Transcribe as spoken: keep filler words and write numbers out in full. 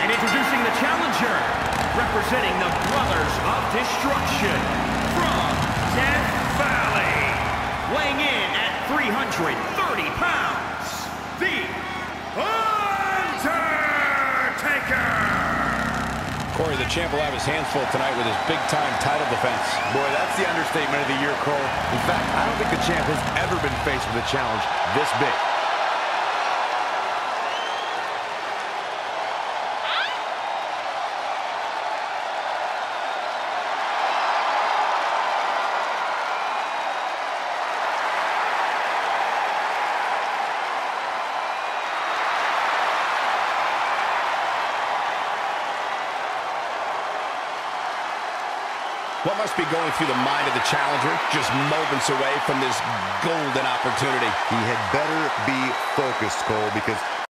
And introducing the challenger, representing the Brothers of Destruction, from Death Valley, weighing in at three hundred thirty pounds, the Undertaker! Corey, the champ will have his hands full tonight with his big-time title defense. Boy, that's the understatement of the year, Cole. In fact, I don't think the champ has ever been faced with a challenge this big. What must be going through the mind of the challenger just moments away from this golden opportunity? He had better be focused, Cole, because